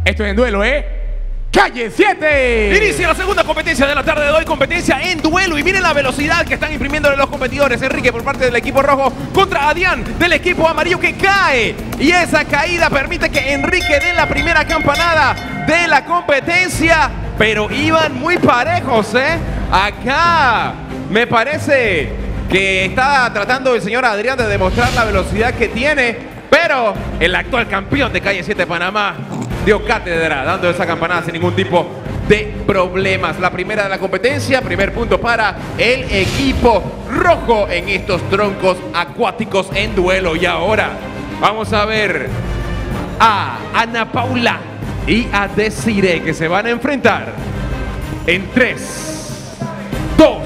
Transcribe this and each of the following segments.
Esto es en duelo, Calle 7. Inicia la segunda competencia de la tarde de hoy, competencia en duelo. Y miren la velocidad que están imprimiéndole los competidores. Enrique por parte del equipo rojo contra Adrián del equipo amarillo, que cae. Y esa caída permite que Enrique dé la primera campanada de la competencia. Pero iban muy parejos, Acá me parece que está tratando el señor Adrián de demostrar la velocidad que tiene. Pero el actual campeón de Calle 7 Panamá dio cátedra, dando esa campanada sin ningún tipo de problemas. La primera de la competencia, primer punto para el equipo rojo en estos troncos acuáticos en duelo. Y ahora vamos a ver a Ana Paula y a Desiree, que se van a enfrentar en 3, 2,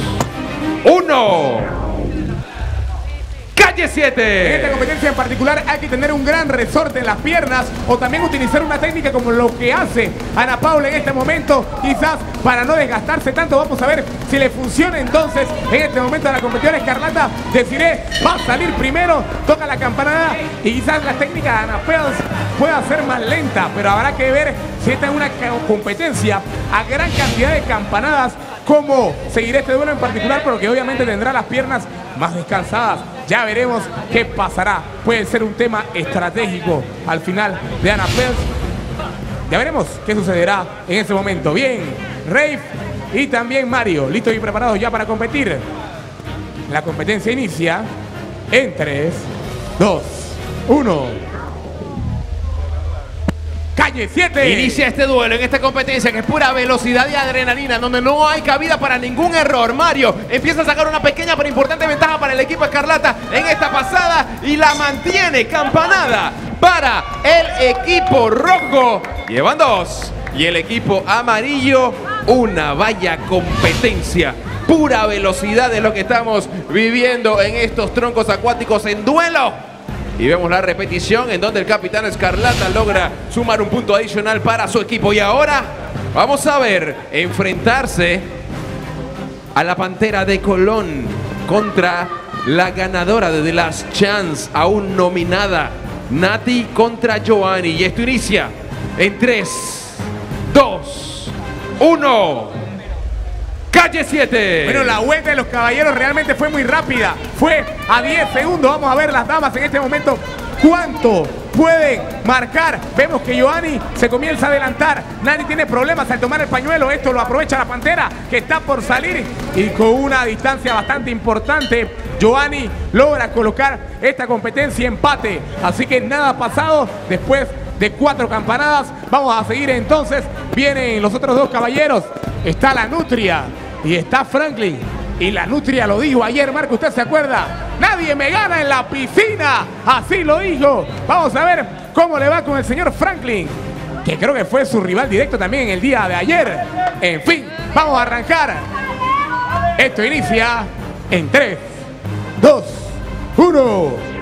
1... Calle 7. En esta competencia en particular hay que tener un gran resorte en las piernas o también utilizar una técnica como lo que hace Ana Paula en este momento, quizás para no desgastarse tanto. Vamos a ver si le funciona entonces en este momento a la competidora escarlata. Desiree va a salir primero, toca la campanada y quizás la técnica de Ana Paula pueda ser más lenta, pero habrá que ver si esta es una competencia a gran cantidad de campanadas, cómo seguirá este duelo en particular, porque obviamente tendrá las piernas más descansadas. Ya veremos qué pasará. Puede ser un tema estratégico al final de Ana Paula. Ya veremos qué sucederá en ese momento. Bien, Rafe y también Mario, listos y preparados ya para competir. La competencia inicia en 3, 2, 1... Calle 7. Inicia este duelo en esta competencia que es pura velocidad y adrenalina, donde no hay cabida para ningún error. Mario empieza a sacar una pequeña pero importante ventaja para el equipo escarlata en esta pasada y la mantiene. Campanada para el equipo rojo. Llevan 2. Y el equipo amarillo, una vaya competencia. Pura velocidad es lo que estamos viviendo en estos troncos acuáticos en duelo. Y vemos la repetición en donde el capitán escarlata logra sumar un punto adicional para su equipo. Y ahora vamos a ver enfrentarse a la Pantera de Colón contra la ganadora de The Last Chance, aún nominada, Nati contra Joanny. Y esto inicia en 3, 2, 1... Calle 7. Bueno, la vuelta de los caballeros realmente fue muy rápida. Fue a 10 segundos. Vamos a ver las damas en este momento cuánto pueden marcar. Vemos que Joanny se comienza a adelantar. Nati tiene problemas al tomar el pañuelo. Esto lo aprovecha la Pantera, que está por salir. Y con una distancia bastante importante, Joanny logra colocar esta competencia empate. Así que nada ha pasado después de 4 campanadas. Vamos a seguir entonces. Vienen los otros 2 caballeros. Está la Nutria y está Franklin. Y la Nutria lo dijo ayer, Marco, ¿usted se acuerda? Nadie me gana en la piscina. Así lo dijo. Vamos a ver cómo le va con el señor Franklin, que creo que fue su rival directo también en el día de ayer. En fin, vamos a arrancar. Esto inicia en 3, 2, 1...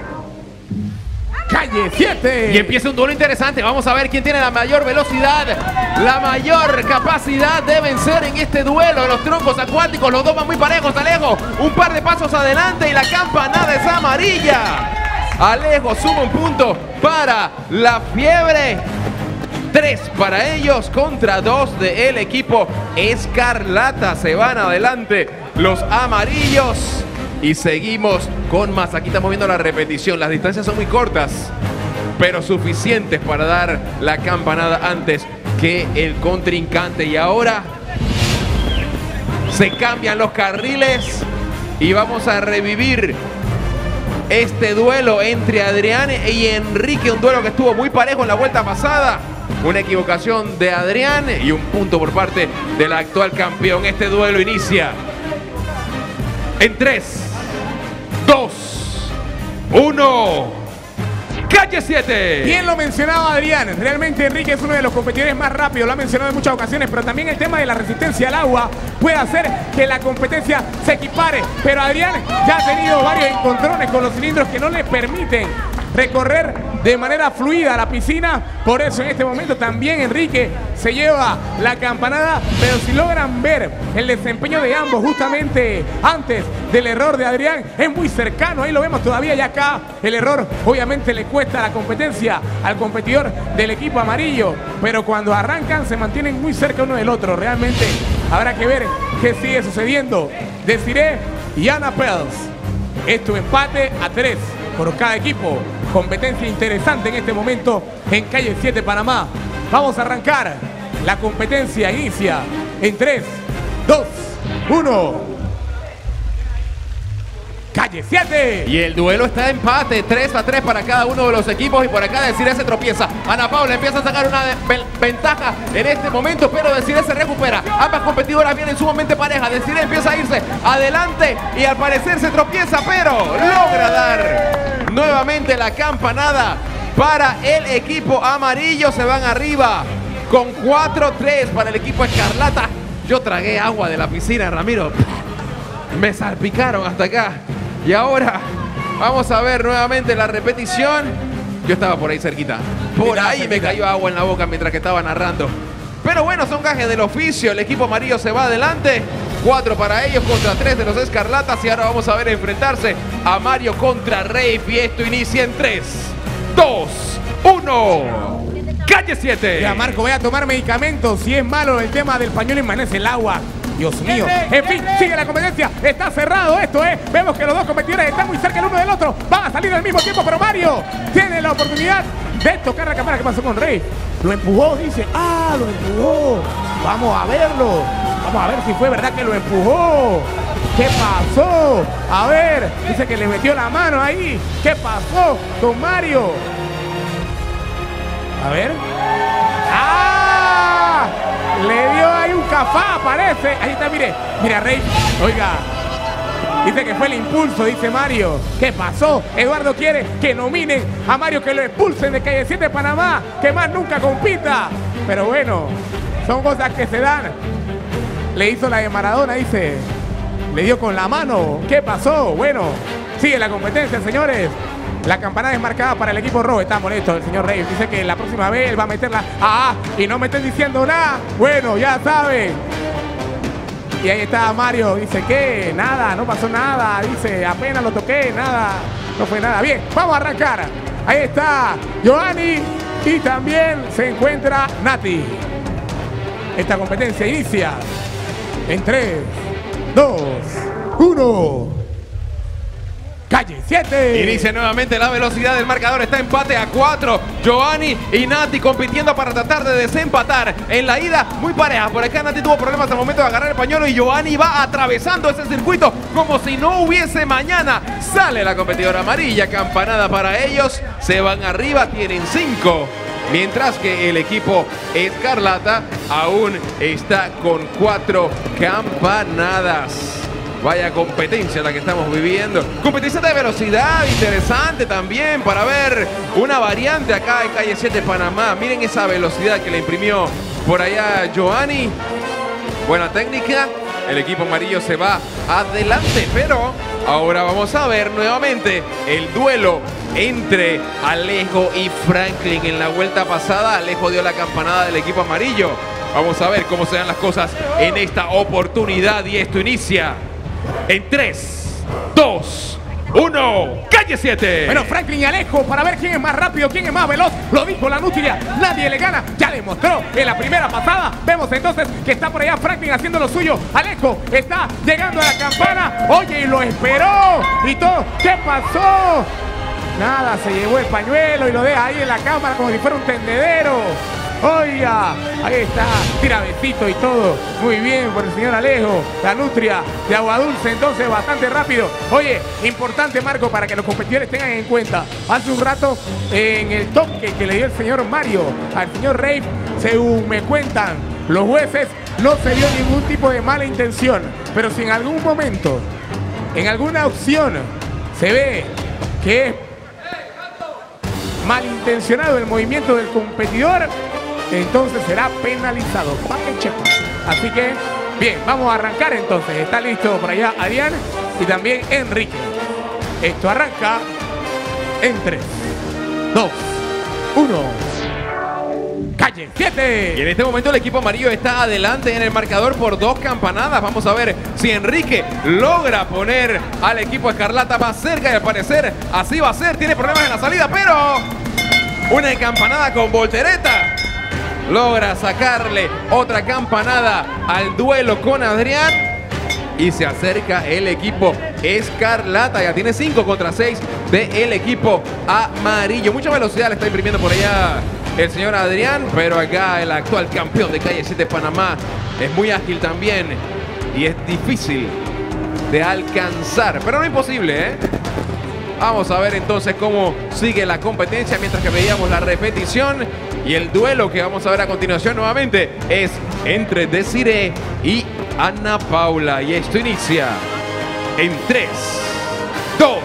Calle 7. Y empieza un duelo interesante. Vamos a ver quién tiene la mayor velocidad, la mayor capacidad de vencer en este duelo de los troncos acuáticos. Los dos van muy parejos. Alejo un par de pasos adelante y la campanada es amarilla. Alejo suma un punto para la Fiebre. 3 para ellos contra 2 del equipo escarlata. Se van adelante los amarillos. Y seguimos con más. Aquí estamos viendo la repetición. Las distancias son muy cortas, pero suficientes para dar la campanada antes que el contrincante. Y ahora se cambian los carriles y vamos a revivir este duelo entre Adrián y Enrique. Un duelo que estuvo muy parejo en la vuelta pasada. Una equivocación de Adrián y un punto por parte del actual campeón. Este duelo inicia en 3, 2, 1... Calle 7. Bien lo mencionaba Adrián. Realmente Enrique es uno de los competidores más rápidos. Lo ha mencionado en muchas ocasiones. Pero también el tema de la resistencia al agua puede hacer que la competencia se equipare. Pero Adrián ya ha tenido varios encontrones con los cilindros que no le permiten recorrer de manera fluida a la piscina. Por eso en este momento también Enrique se lleva la campanada. Pero si logran ver el desempeño de ambos justamente antes del error de Adrián, es muy cercano. Ahí lo vemos todavía, y acá el error obviamente le cuesta la competencia al competidor del equipo amarillo. Pero cuando arrancan se mantienen muy cerca uno del otro. Realmente habrá que ver qué sigue sucediendo. Desiree y Ana Pels. Esto empate a 3 por cada equipo. Competencia interesante en este momento en Calle 7, Panamá. Vamos a arrancar. La competencia inicia en 3, 2, 1. Calle 7. Y el duelo está de empate, 3-3 para cada uno de los equipos. Y por acá Desiree se tropieza. Ana Paula empieza a sacar una ventaja en este momento, pero Desiree se recupera. Ambas competidoras vienen sumamente parejas. Desiree empieza a irse adelante y al parecer se tropieza, pero logra dar nuevamente la campanada para el equipo amarillo. Se van arriba con 4-3 para el equipo escarlata. Yo tragué agua de la piscina, Ramiro. Me salpicaron hasta acá. Y ahora vamos a ver nuevamente la repetición. Yo estaba por ahí cerquita. Por ahí me cayó agua en la boca mientras que estaba narrando. Pero bueno, son gajes del oficio. El equipo amarillo se va adelante. 4 para ellos contra 3 de los escarlatas. Y ahora vamos a ver enfrentarse a Mario contra Rave. Y esto inicia en 3, 2, 1. Calle 7. Ya, Marco, voy a tomar medicamentos. Si es malo el tema del pañuelo inmanece el agua. Dios mío. En fin, sigue la competencia. Está cerrado esto, ¿eh? Vemos que los dos competidores están muy cerca el uno del otro. Van a salir al mismo tiempo, pero Mario tiene la oportunidad de tocar la cámara. ¿Qué pasó con Rey? Lo empujó, dice. Ah, lo empujó. Vamos a verlo. Vamos a ver si fue verdad que lo empujó. ¿Qué pasó? A ver, dice que le metió la mano ahí. ¿Qué pasó con Mario? A ver. ¡Ah! Le dio ahí un cafá, parece. Ahí está, mire. Mira, Rey. Oiga. Dice que fue el impulso, dice Mario. ¿Qué pasó? Eduardo quiere que nominen a Mario, que lo expulsen de Calle 7 Panamá. Que más nunca compita. Pero bueno, son cosas que se dan. Le hizo la de Maradona, dice. Le dio con la mano. ¿Qué pasó? Bueno, sigue la competencia, señores. La campanada es marcada para el equipo rojo. Está molesto el señor Rey. Dice que la próxima vez él va a meterla. Y no me estén diciendo nada. Bueno, ya saben. Y ahí está Mario. Dice que nada, no pasó nada. Dice, apenas lo toqué, nada. No fue nada. Bien, vamos a arrancar. Ahí está Giovanni. Y también se encuentra Nati. Esta competencia inicia en 3, 2, 1. Calle 7. Inicia nuevamente la velocidad del marcador. Está empate a 4. Giovanni y Nati compitiendo para tratar de desempatar. En la ida, muy pareja. Por acá Nati tuvo problemas al momento de agarrar el pañuelo. Y Giovanni va atravesando ese circuito como si no hubiese mañana. Sale la competidora amarilla. Campanada para ellos. Se van arriba. Tienen 5. Mientras que el equipo escarlata aún está con 4 campanadas. Vaya competencia la que estamos viviendo. Competencia de velocidad, interesante también para ver una variante acá en Calle 7 Panamá. Miren esa velocidad que le imprimió por allá Giovanni. Buena técnica. El equipo amarillo se va adelante, pero ahora vamos a ver nuevamente el duelo entre Alejo y Franklin. En la vuelta pasada, Alejo dio la campanada del equipo amarillo. Vamos a ver cómo se dan las cosas en esta oportunidad y esto inicia en 3, 2, 1, Calle 7. Bueno, Franklin y Alejo para ver quién es más rápido, quién es más veloz. Lo dijo la Nutria, nadie le gana. Ya demostró en la primera pasada. Vemos entonces que está por allá Franklin haciendo lo suyo. Alejo está llegando a la campana. Oye, y lo esperó y todo. ¿Qué pasó? Nada, se llevó el pañuelo y lo deja ahí en la cámara como si fuera un tendedero. Oiga, ahí está, tira besito y todo. Muy bien por el señor Alejo. La Nutria de Agua Dulce, entonces bastante rápido. Oye, importante, Marco, para que los competidores tengan en cuenta. Hace un rato, en el toque que le dio el señor Mario al señor Rey, según me cuentan los jueces, no se dio ningún tipo de mala intención. Pero si en algún momento, en alguna opción, se ve que es malintencionado el movimiento del competidor, entonces será penalizado. Así que, bien, vamos a arrancar entonces. Está listo por allá Adrián y también Enrique. Esto arranca en 3, 2, 1. Calle 7. Y en este momento el equipo amarillo está adelante en el marcador por 2 campanadas. Vamos a ver si Enrique logra poner al equipo escarlata más cerca y al parecer así va a ser. Tiene problemas en la salida, pero una campanada con voltereta logra sacarle otra campanada al duelo con Adrián. Y se acerca el equipo escarlata. Ya tiene 5 contra 6 del equipo amarillo. Mucha velocidad le está imprimiendo por allá el señor Adrián, pero acá el actual campeón de Calle 7 Panamá es muy ágil también y es difícil de alcanzar, pero no imposible, ¿eh? Vamos a ver entonces cómo sigue la competencia mientras que veíamos la repetición. Y el duelo que vamos a ver a continuación nuevamente es entre Desiree y Ana Paula. Y esto inicia en 3, 2,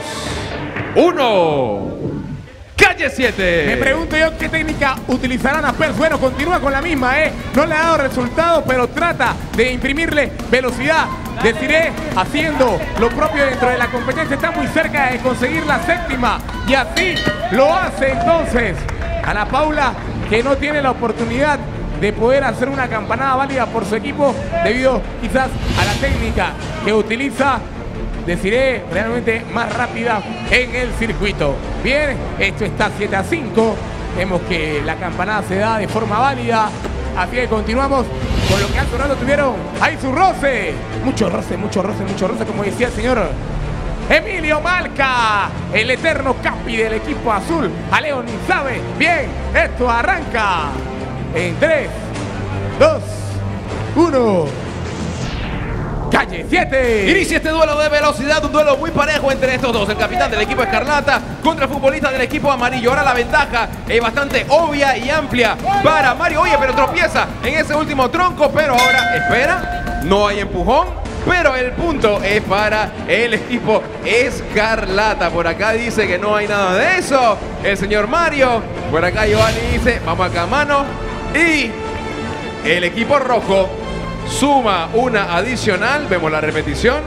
1. Calle 7. Me pregunto yo qué técnica utilizarán a Pers. Bueno, continúa con la misma, no le ha dado resultado, pero trata de imprimirle velocidad. Desiree haciendo lo propio dentro de la competencia, está muy cerca de conseguir la 7ª y así lo hace entonces Ana Paula, que no tiene la oportunidad de poder hacer una campanada válida por su equipo debido quizás a la técnica que utiliza Desiree, realmente más rápida en el circuito. Bien, esto está 7-5. Vemos que la campanada se da de forma válida. Así que continuamos con lo que hace un rato tuvieron. Ahí su roce. Mucho roce, como decía el señor Emilio Malca, el eterno capi del equipo azul. Alejo ni sabe. Bien, esto arranca en 3, 2, 1. Calle 7. Inicia este duelo de velocidad, un duelo muy parejo entre estos dos. El capitán del equipo escarlata contra el futbolista del equipo amarillo. Ahora la ventaja es bastante obvia y amplia para Mario. Oye, pero tropieza en ese último tronco, pero ahora espera, no hay empujón. Pero el punto es para el equipo escarlata. Por acá dice que no hay nada de eso el señor Mario. Por acá Giovanni dice, vamos acá, mano. Y el equipo rojo suma una adicional. Vemos la repetición.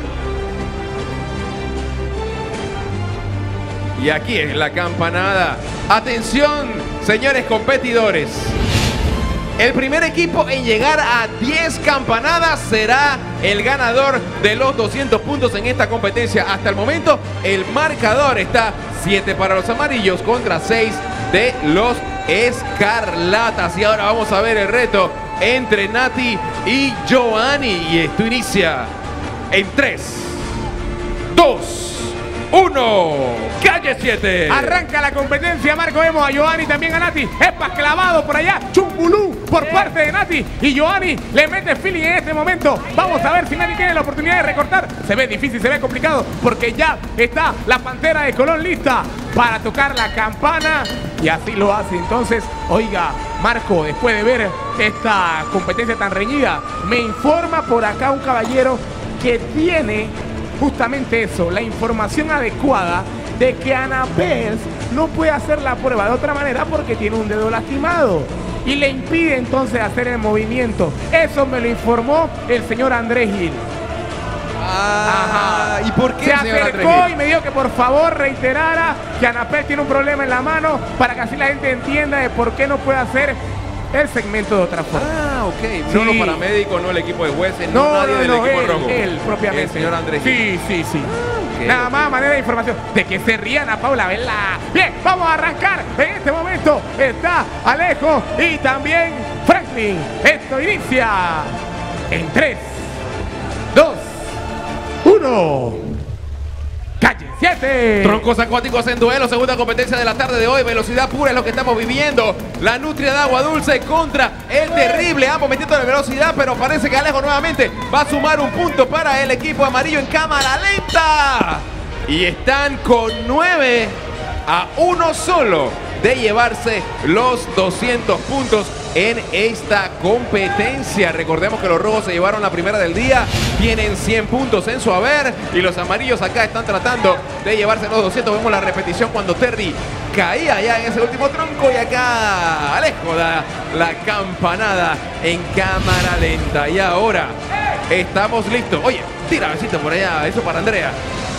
Y aquí es la campanada. Atención, señores competidores. El primer equipo en llegar a 10 campanadas será el ganador de los 200 puntos en esta competencia. Hasta el momento el marcador está 7 para los amarillos contra 6 de los escarlatas. Y ahora vamos a ver el reto entre Nati y Giovanni. Y esto inicia en 3, 2, 1. Calle 7. Arranca la competencia, Marco. Vemos a Giovanni, también a Nati. Epa clavado por allá. Chumbulú por parte de Nati. Y Giovanni le mete feeling en este momento. Vamos a ver si Nati tiene la oportunidad de recortar. Se ve difícil, se ve complicado, porque ya está la Pantera de Colón lista para tocar la campana. Y así lo hace. Entonces, oiga, Marco, después de ver esta competencia tan reñida, me informa por acá un caballero que tiene justamente eso, la información adecuada de que Ana Pers no puede hacer la prueba de otra manera porque tiene un dedo lastimado y le impide entonces hacer el movimiento. Eso me lo informó el señor Andrés Gil. Ajá. ¿Y por qué se acercó y me dijo que por favor reiterara que Ana Pers tiene un problema en la mano para que así la gente entienda de por qué no puede hacer el segmento de otra forma. Ah, ok. Sí. No los paramédicos, no el equipo de jueces, no nadie del equipo rojo. Él propiamente. El señor Andrés. Sí. Okay. Nada más manera de información de que se rían a Paula, ¿verdad? Bien, vamos a arrancar. En este momento está Alejo y también Franklin. Esto inicia en 3, 2, 1. Calle 7. Troncos acuáticos en duelo, segunda competencia de la tarde de hoy. Velocidad pura es lo que estamos viviendo. La nutria de agua dulce contra el terrible. Ambos metiendo de velocidad, pero parece que Alejo nuevamente va a sumar un punto para el equipo amarillo en cámara lenta. Y están con 9 a 1 solo de llevarse los 200 puntos en esta competencia. Recordemos que los rojos se llevaron la primera del día, tienen 100 puntos en su haber y los amarillos acá están tratando de llevarse los 200. Vemos la repetición cuando Terry caía ya en ese último tronco y acá Alejo da la campanada en cámara lenta. Y ahora estamos listos. Oye, tira besito por allá, eso para Andrea.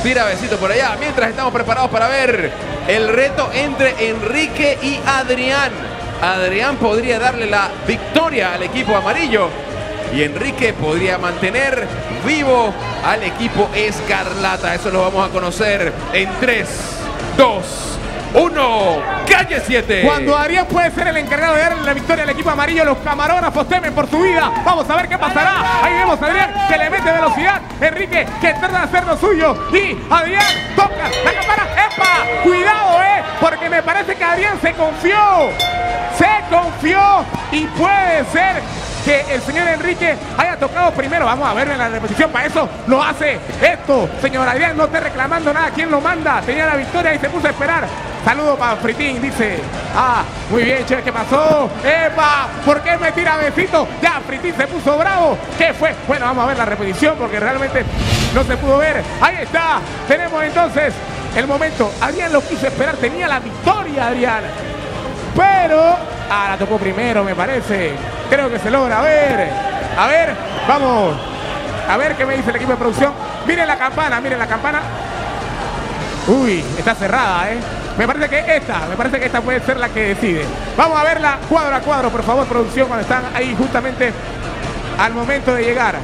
Tira besito por allá. Mientras estamos preparados para ver el reto entre Enrique y Adrián. Adrián podría darle la victoria al equipo amarillo y Enrique podría mantener vivo al equipo escarlata. Eso lo vamos a conocer en 3, 2, 1. ¡Calle 7! Cuando Adrián puede ser el encargado de darle la victoria al equipo amarillo, los camarógrafos temen por su vida. Vamos a ver qué pasará. Ahí vemos a Adrián que le mete velocidad. Enrique que trata de hacer lo suyo. Y Adrián toca la campana. ¡Epa! Cuidado, porque me parece que Adrián se confió. Se confió y puede ser que el señor Enrique haya tocado primero. Vamos a ver en la repetición. Para eso lo hace esto. Señor Adrián, no esté reclamando nada. ¿Quién lo manda? Tenía la victoria y se puso a esperar. Saludo para Fritín, dice. Ah, muy bien, che, ¿qué pasó? ¡Epa! ¿Por qué me tira besito? Ya, Fritín se puso bravo. ¿Qué fue? Bueno, vamos a ver la repetición porque realmente no se pudo ver. Ahí está. Tenemos entonces el momento. Adrián lo quiso esperar. Tenía la victoria, Adrián. Pero, la tocó primero, me parece. Creo que se logra. A ver, vamos. A ver qué me dice el equipo de producción. Miren la campana, miren la campana. Uy, está cerrada, Me parece que esta puede ser la que decide. Vamos a verla cuadro a cuadro, por favor, producción, cuando están ahí justamente al momento de llegar.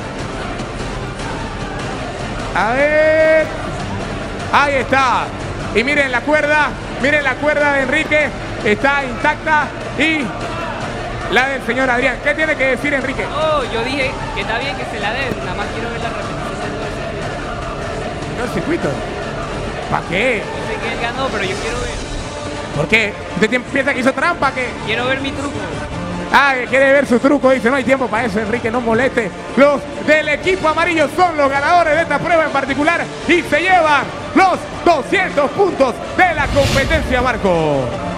A ver. Ahí está. Y miren la cuerda de Enrique. Está intacta y la del señor Adrián. ¿Qué tiene que decir Enrique? Oh, yo dije que está bien que se la den. Nada más quiero ver la repetición de todo el circuito. ¿El circuito? ¿Para qué? Yo sé que él ganó, pero yo quiero ver. ¿Por qué? ¿Usted piensa que hizo trampa? ¿Qué? Quiero ver mi truco. Que quiere ver su truco. Dice, no hay tiempo para eso, Enrique, no moleste. Los del equipo amarillo son los ganadores de esta prueba en particular y se llevan los 200 puntos de la competencia, Marco.